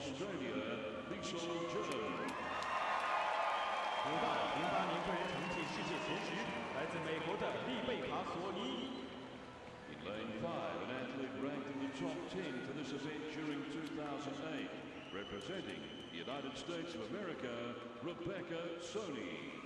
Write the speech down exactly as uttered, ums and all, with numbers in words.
Australia, Lisa Jones. 五到零八年个人成绩世界前十，来自美国的丽贝卡·索尼。 In lane five, an athlete ranked in the top ten for this event during two thousand eight, representing the United States of America, Rebecca Soni.